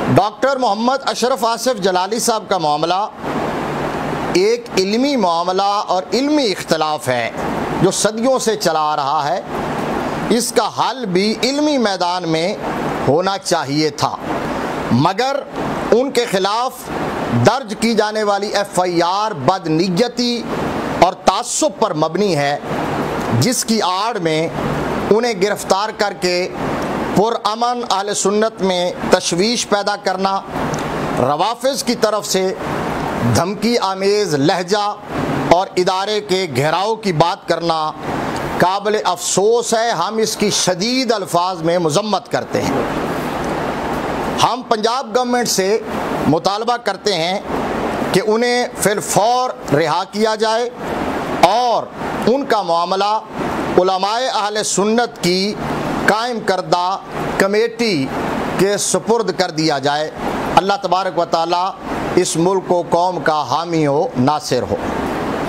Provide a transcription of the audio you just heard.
Doctor Mohammad Ashraf Asif Jalali साहब का मामला एक इल्मी मामला और इल्मी इख्तलाफ है जो सदियों से चला आ रहा है। इसका हल भी इल्मी मैदान में होना चाहिए था, मगर उनके ख़िलाफ़ दर्ज की जाने वाली FIR बदनीयती और तासुब पर मबनी है, जिसकी आड़ में उन्हें गिरफ़्तार करके पुरअमन अहले सुन्नत में तशवीश पैदा करना, रवाफ़िज़ की तरफ से धमकी आमेज़ लहजा और इदारे के घेराव की बात करना काबिल अफसोस है। हम इसकी शदीद अल्फाज में मज़म्मत करते हैं। हम पंजाब गवर्नमेंट से मुतालबा करते हैं कि उन्हें फिलफौर रिहा किया जाए और उनका मामला उलमाए अहले सुन्नत की कायम करदा कमेटी के सुपुर्द कर दिया जाए। अल्लाह तबारक व तआला इस मुल्क को कौम का हामी हो, नासिर हो।